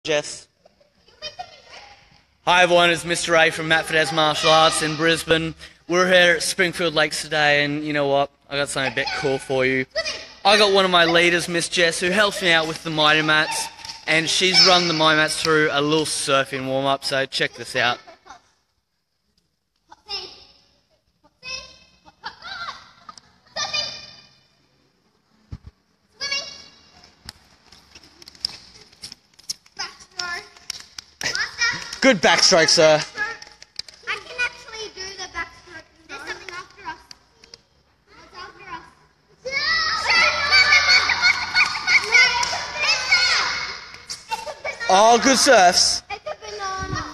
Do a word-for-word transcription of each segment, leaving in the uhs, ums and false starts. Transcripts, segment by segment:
Jess. Hi everyone, it's Mister A from M F Fiddes Martial Arts in Brisbane. We're here at Springfield Lakes today, and you know what? I got something a bit cool for you. I got one of my leaders, Miss Jess, who helps me out with the mighty mats, and she's run the mighty mats through a little surfing warm-up, so check this out. Good backstroke, sir. I can actually do the backstroke. There's something after us. What's after us? Oh, good surfs. It's a banana.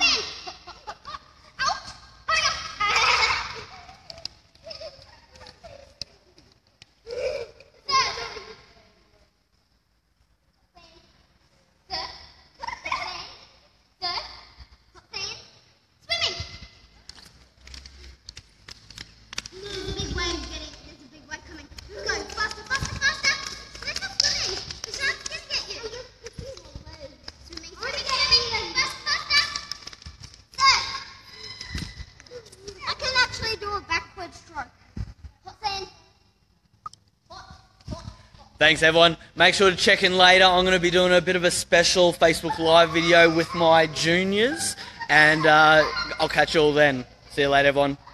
Thanks everyone. Make sure to check in later. I'm going to be doing a bit of a special Facebook Live video with my juniors, and uh, I'll catch you all then. See you later everyone.